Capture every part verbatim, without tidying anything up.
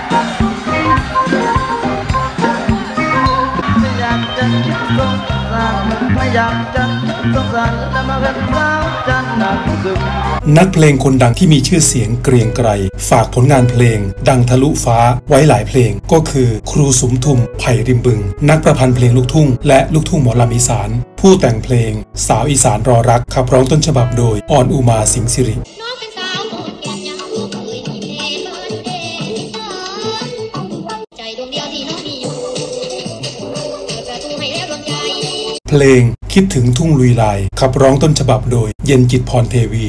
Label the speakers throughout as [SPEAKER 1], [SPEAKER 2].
[SPEAKER 1] นักเพลงคนดังที่มีชื่อเสียงเกรียงไกรฝากผลงานเพลงดังทะลุฟ้าไว้หลายเพลงก็คือครูสุมทุมไผ่ริมบึงนักประพันธ์เพลงลูกทุ่งและลูกทุ่งหมอลำอีสานผู้แต่งเพลงสาวอีสานรอรักขับร้องต้นฉบับโดยออนอุมาสิงห์สิริเพลงคิดถึงทุ่งลุยลายขับร้องต้นฉบับโดยเย็นจิตพรเทวี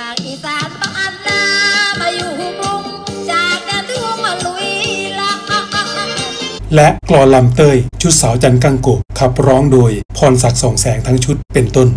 [SPEAKER 1] และกลอนลำเต้ยชุดสาวจันกังโกะขับร้องโดยพรศักดิ์ส่องแสงทั้งชุดเป็นต้น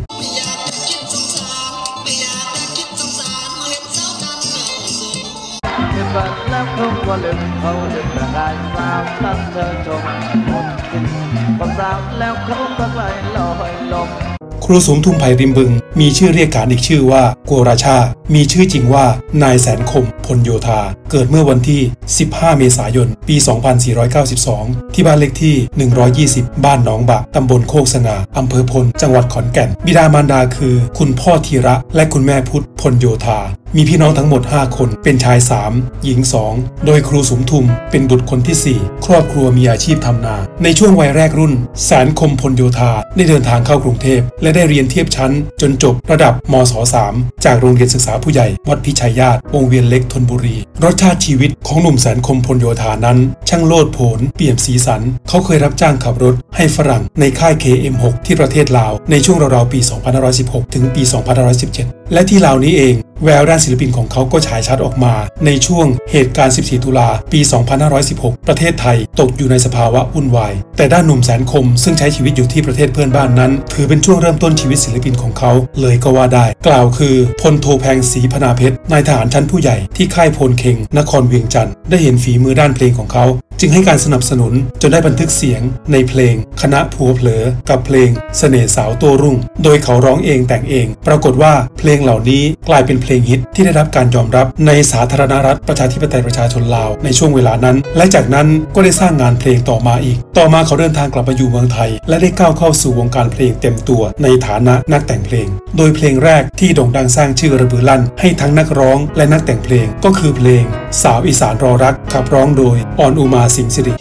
[SPEAKER 1] แล้วคงว่าลืมเขาลืมประกายสาวตั้งเธอชมหมดสิ้นความสาวแล้วเขาก็ไปลอยลมครูสุมทุมไผ่ริมบึงมีชื่อเรียกขานอีกชื่อว่าโกราชามีชื่อจริงว่านายแสนคมพลโยธาเกิดเมื่อวันที่สิบห้าเมษายนปีสองพันสี่ร้อยเก้าสิบสองที่บ้านเลขที่หนึ่งร้อยยี่สิบบ้านหนองบะตำบลโคกสง่าอำเภอพลจังหวัดขอนแก่นบิดามารดาคือคุณพ่อธีระและคุณแม่พุทธพลโยธามีพี่น้องทั้งหมดห้าคนเป็นชายสามหญิงสองโดยครูสุมทุมเป็นบุตรคนที่สี่ครอบครัวมีอาชีพทำนาในช่วงวัยแรกรุ่นแสนคมพลโยธาได้เดินทางเข้ากรุงเทพและได้เรียนเทียบชั้นจนจบระดับมศสามจากโรงเรียนศึกษาผู้ใหญ่วัดพิชัยญาติวงเวียนเล็กธนบุรีรสชาติชีวิตของหนุ่มแสนคมพลโยธานั้นช่างโลดโผนเปี่ยมสีสันเขาเคยรับจ้างขับรถให้ฝรั่งในค่าย เค เอ็ม หก ที่ประเทศลาวในช่วงราวๆปีสองพันห้าร้อยสิบหกถึงปีสองพันห้าร้อยสิบเจ็ดและที่ลาวนี้เองแววด้านศิลปินของเขาก็ฉายชัดออกมาในช่วงเหตุการณ์สิบสี่ตุลาปีสองพันห้าร้อยสิบหกประเทศไทยตกอยู่ในสภาวะวุ่นวายแต่ด้านหนุ่มแสนคมซึ่งใช้ชีวิตอยู่ที่ประเทศเพื่อนบ้านนั้นถือเป็นช่วงเริ่มต้นชีวิตศิลปินของเขาเลยก็ว่าได้กล่าวคือพลโทแพงศรีพนาเพชรนายทหารชั้นผู้ใหญ่ที่ค่ายพลเค็งนครเวียงจันทร์ได้เห็นฝีมือด้านเพลงของเขาจึงให้การสนับสนุนจนได้บันทึกเสียงในเพลงคณะผัวเผลอกับเพลงเสน่ห์สาวโต้รุ่งโดยเขาร้องเองแต่งเองปรากฏว่าเพลงเหล่านี้กลายเป็นเพลงฮิตที่ได้รับการยอมรับในสาธารณรัฐประชาธิปไตยประชาชนลาวในช่วงเวลานั้นและจากนั้นก็ได้สร้างงานเพลงต่อมาอีกต่อมาเขาเดินทางกลับมาอยู่เมืองไทยและได้ก้าวเข้าสู่วงการเพลงเต็มตัวในฐานะนักแต่งเพลงโดยเพลงแรกที่โด่งดังสร้างชื่อระเบือลั่นให้ทั้งนักร้องและนักแต่งเพลงก็คือเพลงสาวอีสานรอรักขับร้องโดยออนอุมาสิงห์สิริ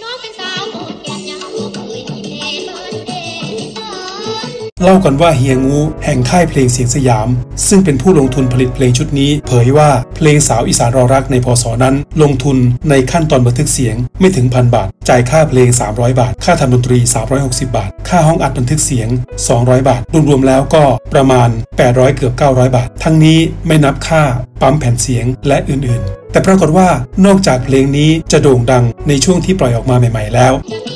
[SPEAKER 1] เล่ากันว่าเฮียงูแห่งค่ายเพลงเสียงสยามซึ่งเป็นผู้ลงทุนผลิตเพลงชุดนี้เผยว่าเพลงสาวอีสานรอรักในพศนั้นลงทุนในขั้นตอนบันทึกเสียงไม่ถึงพันบาทจ่ายค่าเพลงสามร้อยบาทค่าทำดนตรีสามร้อยหกสิบบาทค่าห้องอัดบันทึกเสียงสองร้อยบาทรวมๆแล้วก็ประมาณแปดร้อยเกือบเก้าร้อยบาททั้งนี้ไม่นับค่าปั๊มแผ่นเสียงและอื่นๆแต่ปรากฏว่านอกจากเพลงนี้จะโด่งดังในช่วงที่ปล่อยออกมาใหม่ๆแล้ว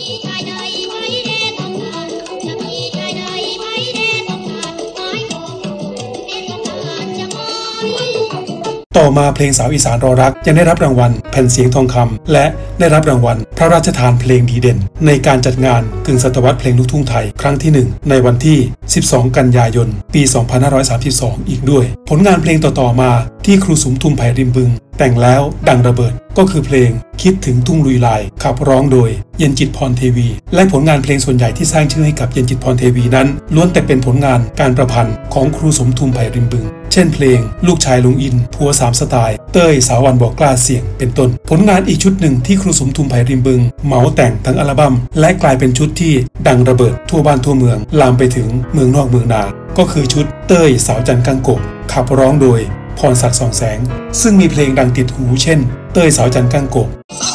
[SPEAKER 1] ต่อมาเพลงสาวอีสานรอรักยังได้รับรางวัลแผ่นเสียงทองคำและได้รับรางวัลพระราชทานเพลงดีเด่นในการจัดงานกึ่งศตวรรษเพลงลูกทุ่งไทยครั้งที่หนึ่งในวันที่สิบสองกันยายนปีสองพันห้าร้อยสามสิบสองอีกด้วยผลงานเพลงต่อๆมาที่ครูสุมทุมไผ่ริมบึงแต่งแล้วดังระเบิดก็คือเพลงคิดถึงทุ่งลุยลายขับร้องโดยเย็นจิตพรเทวีและผลงานเพลงส่วนใหญ่ที่สร้างชื่อให้กับเย็นจิตพรเทวีนั้นล้วนแต่เป็นผลงานการประพันธ์ของครูสุมทุมไผ่ริมบึงเช่นเพลงลูกชายลุงอินผัวสามสไตล์เต้ยสาวันบอกกล้าเสี่ยงเป็นต้นผลงานอีกชุดหนึ่งที่ครูสุมทุมไผ่ริมบึงเหมาแต่งทั้งอัลบั้มและกลายเป็นชุดที่ดังระเบิดทั่วบ้านทั่วเมืองลามไปถึงเมืองนอกเมืองนาก็คือชุดเต้ยสาวจันกังโกะขับร้องโดยพรศักดิ์ส่องแสงซึ่งมีเพลงดังติดหูเช่นเต้ยสาวจันกังโกะ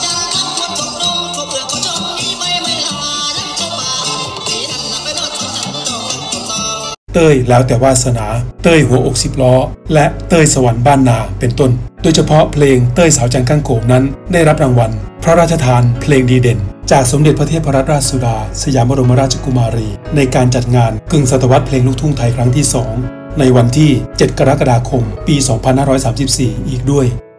[SPEAKER 1] เต้ยแล้วแต่วาสนาเต้ยหัวอกสิบล้อและเต้ยสวรรค์บ้านนาเป็นต้นโดยเฉพาะเพลงเต้ยสาวจันกังโกะนั้นได้รับรางวัลพระราชทานเพลงดีเด่นจากสมเด็จพระเทพรัตนราชสุดาสยามบรมราชกุมารีในการจัดงานกึ่งศตวรรษเพลงลูกทุ่งไทยครั้งที่สองในวันที่เจ็ดกรกฎาคมปีสองพันห้าร้อยสามสิบสี่อีกด้วย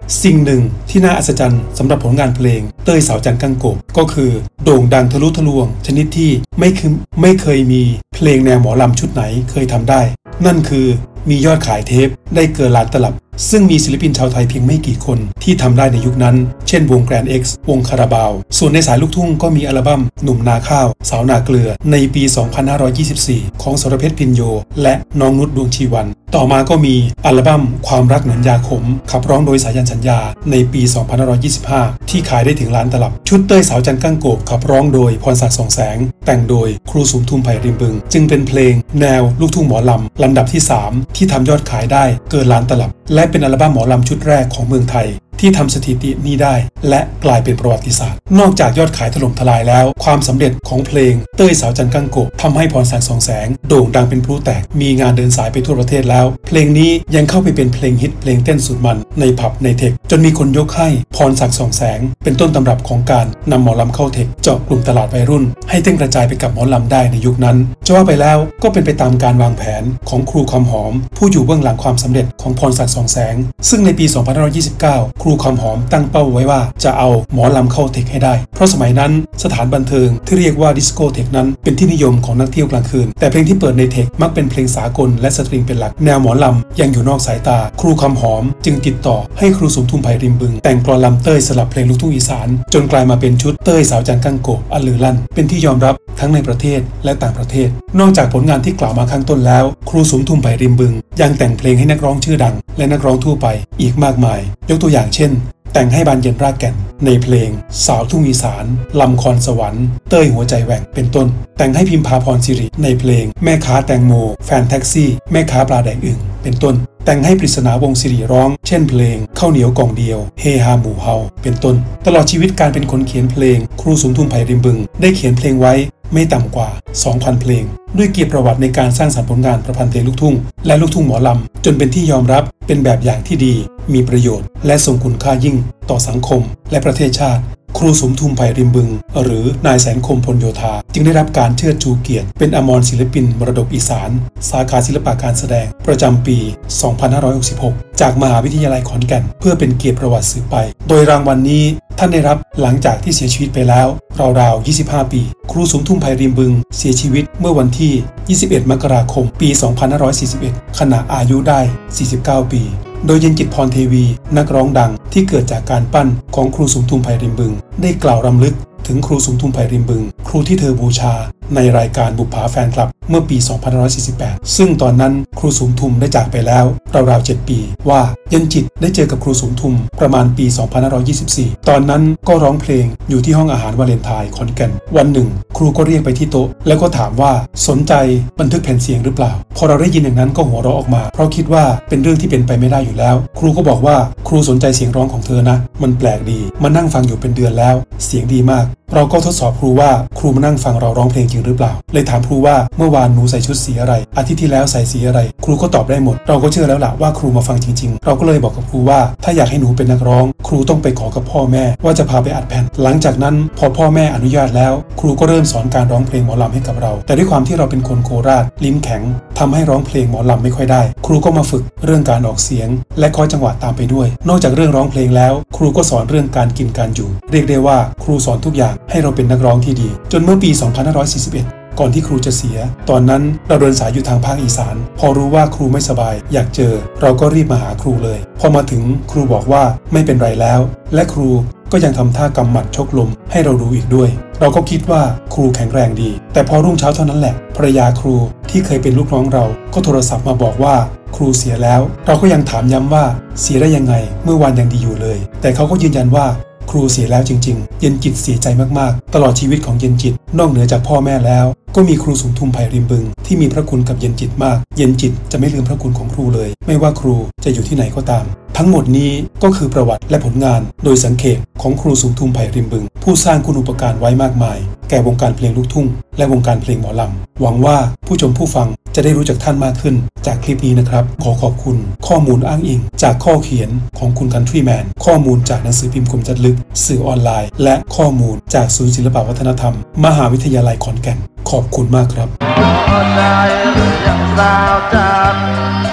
[SPEAKER 1] สิ่งหนึ่งที่น่าอัศจรรย์สำหรับผลงานเพลงเต้ยสาวจันทร์กั้งโกบก็คือโด่งดังทะลุทะลวงชนิดที่ไม่คือไม่เคยมีเพลงแนวหมอลำชุดไหนเคยทำได้นั่นคือมียอดขายเทปได้เกินล้านตลับซึ่งมีศิลปินชาวไทยเพียงไม่กี่คนที่ทำได้ในยุคนั้นเช่นวงแกรนด์ X วงคาราบาวส่วนในสายลูกทุ่งก็มีอัลบั้มหนุ่มนาข้าวสาวนาเกลือในปี สองพันห้าร้อยยี่สิบสี่ ของสรเพชรพินโยและน้องนุชดวงชีวันต่อมาก็มีอัลบั้มความรักเหมือนยาขมขับร้องโดยสายันสัญญาในปี สองพันห้าร้อยยี่สิบห้า ที่ขายได้ถึงล้านตลับชุดเต้ยสาวจันทร์กั้งโกบขับร้องโดยพรศักดิ์ส่องแสงแต่งโดยครูสุมทุมไผ่ริมบึงจึงเป็นเพลงแนวลูกทุ่งหมอลำลำดับที่สามที่ทำยอดขายได้เกินล้านตลับและเป็นอัลบั้มหมอลำชุดแรกของเมืองไทยที่ทำสถิตินี้ได้และกลายเป็นประวัติศาสตร์นอกจากยอดขายถล่มทลายแล้วความสำเร็จของเพลงเต้ยสาวจันทร์กั้งโกบทำให้พรศักดิ์ส่องแสงโด่งดังเป็นพลุแตกมีงานเดินสายไปทั่วประเทศแล้วเพลงนี้ยังเข้าไปเป็นเพลงฮิตเพลงเต้นสุดมันในผับในเทคจนมีคนยกให้พรศักดิ์ส่องแสงเป็นต้นตำรับของการนำหมอลำเข้าเทคเจาะกลุ่มตลาดวัยรุ่นให้เต้นกระจายไปกับหมอลำได้ในยุคนั้นจะว่าไปแล้วก็เป็นไปตามการวางแผนของครูคำหอมผู้อยู่เบื้องหลังความสำเร็จของพรศักดิ์ส่องแสงซึ่งในปี สองพันห้าร้อยยี่สิบเก้า ครูคำหอมตั้งเป้าไว้ว่าจะเอาหมอลำเข้าเทคให้ได้เพราะสมัยนั้นสถานบันเทิงที่เรียกว่าดิสโกเทคนั้นเป็นที่นิยมของนักเที่ยวกลางคืนแต่เพลงที่เปิดในเทคมักเป็นเพลงสากลและสตริงเป็นหลักแนวหมอลำยังอยู่นอกสายตาครูคำหอมจึงติดต่อให้ครูสุมทุมไผ่ริมบึงแต่งกลอนลำเต้ยสลับเพลงลูกทุ่งอีสานจนกลายมาเป็นชุดเต้ยสาวจันทร์กั้งโกบอันลือลั่นเป็นที่ยอมรับทั้งในประเทศและต่างประเทศนอกจากผลงานที่กล่าวมาข้างต้นแล้วครูสุมทุมไผ่ริมบึงยังแต่งเพลงให้นักร้องชื่อดังและนักร้องทั่วไปอีกมากมายยกตัวอย่างเช่นแต่งให้บานเย็นรากแก่นในเพลงสาวทุ่งอีสานลำคอนสวรรค์เต้ยหัวใจแหว่งเป็นต้นแต่งให้พิมพาพรสิริในเพลงแม่ค้าแตงโมแฟนแท็กซี่แม่ค้าปลาแดงอึ่งเป็นต้นแต่งให้ปริศนาวงศิริร้องเช่นเพลงข้าวเหนียวกล่องเดียวเฮฮาหมู่เฮาเป็นต้นตลอดชีวิตการเป็นคนเขียนเพลงครูสุมทุมไผ่ริมบึงได้เขียนเพลงไว้ไม่ต่ำกว่า สองพัน เพลงด้วยเกียรติประวัติในการสร้างสรรค์ผลงานประพันธ์เพลงลูกทุ่งและลูกทุ่งหมอลำจนเป็นที่ยอมรับเป็นแบบอย่างที่ดีมีประโยชน์และทรงคุณค่ายิ่งต่อสังคมและประเทศชาติครูสุมทุมไผ่ริมบึงหรือนายแสนคมพลโยธาจึงได้รับการเชิดชูเกียรติเป็นอมรศิลปินมรดกอีสานสาขาศิลปะการแสดงประจำปี สองพันห้าร้อยหกสิบหก จากมหาวิทยาลัยขอนแก่นเพื่อเป็นเกียรติประวัติสืบไปโดยรางวัล น, นี้ท่านได้รับหลังจากที่เสียชีวิตไปแล้วราวๆยี่สิบห้าปีครูสุมทุมไผ่ริมบึงเสียชีวิตเมื่อวันที่ยี่สิบเอ็ดมกราคมปี สองพันห้าร้อยสี่สิบเอ็ด ขณะอายุได้สี่สิบเก้าปีโดยเย็นจิตพรเทวีนักร้องดังที่เกิดจากการปั้นของครูสุมทุมไผ่ริมบึงได้กล่าวรำลึกถึงครูสุมทุมไผ่ริมบึงครูที่เธอบูชาในรายการบุปผาแฟนคลับเมื่อปี สองพันห้าร้อยสี่สิบแปด ซึ่งตอนนั้นครูสุมทุมได้จากไปแล้วราวๆเจ็ดปีว่าเย็นจิตได้เจอกับครูสุมทุมประมาณปี สองพันห้าร้อยยี่สิบสี่ ตอนนั้นก็ร้องเพลงอยู่ที่ห้องอาหารวาเลนไทน์ขอนแก่นวันหนึ่งครูก็เรียกไปที่โต๊ะแล้วก็ถามว่าสนใจบันทึกแผ่นเสียงหรือเปล่าพอเราได้ยินอย่างนั้นก็หัวเราะออกมาเพราะคิดว่าเป็นเรื่องที่เป็นไปไม่ได้อยู่แล้วครูก็บอกว่าครูสนใจเสียงร้องของเธอนะมันแปลกดีมานั่งฟังอยู่เป็นเดือนแล้วเสียงดีมากเราก็ทดสอบครูว่าครูมานั่งฟังเราร้องเพลงจริงหรือเปล่าเลยถามครูว่าเมื่อวานหนูใส่ชุดสีอะไรอาทิตย์ที่แล้วใส่สีอะไรครูก็ตอบได้หมดเราก็เชื่อแล้วล่ะว่าครูมาฟังจริงๆเราก็เลยบอกกับครูว่าถ้าอยากให้หนูเป็นนักร้องครูต้องไปขอกับพ่อแม่ว่าจะพาไปอัดแผ่นหลังจากนั้นพอพ่อแม่อนุญาตแล้วครูก็เริ่มสอนการร้องเพลงหมอลำให้กับเราแต่ด้วยความที่เราเป็นคนโคราชลิ้นแข็งทำให้ร้องเพลงหมอลำไม่ค่อยได้ครูก็มาฝึกเรื่องการออกเสียงและเคาะจังหวะตามไปด้วยนอกจากเรื่องร้องเพลงแล้วครูก็สอนเรื่องการกินการอยู่เรียกได้ว่าครูสอนทุกอย่างให้เราเป็นนักร้องที่ดีจนเมื่อปี สองพันห้าร้อยสี่สิบเอ็ด ก่อนที่ครูจะเสียตอนนั้นเราเดินสายอยู่ทางภาคอีสานพอรู้ว่าครูไม่สบายอยากเจอเราก็รีบมาหาครูเลยพอมาถึงครูบอกว่าไม่เป็นไรแล้วและครูก็ยังทำท่ากำหมัดชกลมให้เราดูอีกด้วยเราก็คิดว่าครูแข็งแรงดีแต่พอรุ่งเช้าเท่านั้นแหละภรรยาครูที่เคยเป็นลูกน้องเราก็โทรศัพท์มาบอกว่าครูเสียแล้วเราก็ยังถามย้ำว่าเสียได้ยังไงเมื่อวานยังดีอยู่เลยแต่เขาก็ยืนยันว่าครูเสียแล้วจริงๆเย็นจิตเสียใจมากๆตลอดชีวิตของเย็นจิตนอกเหนือจากพ่อแม่แล้วก็มีครูสุมทุมไผ่ริมบึงที่มีพระคุณกับเย็นจิตมากเย็นจิตจะไม่ลืมพระคุณของครูเลยไม่ว่าครูจะอยู่ที่ไหนก็ตามทั้งหมดนี้ก็คือประวัติและผลงานโดยสังเขปของครูสุมทุมไผ่ริมบึงผู้สร้างคุณูปการไว้มากมายแก่วงการเพลงลูกทุ่งและวงการเพลงหมอลำหวังว่าผู้ชมผู้ฟังจะได้รู้จักท่านมากขึ้นจากคลิปนี้นะครับขอขอบคุณข้อมูลอ้างอิงจากข้อเขียนของคุณคันทรีแมนข้อมูลจากหนังสือพิมพ์คมจัดลึกสื่อออนไลน์และข้อมูลจากศูนย์ศิลปวัฒนธรรมมหาวิทยาลัยขอนแก่นขอบคุณมากครับ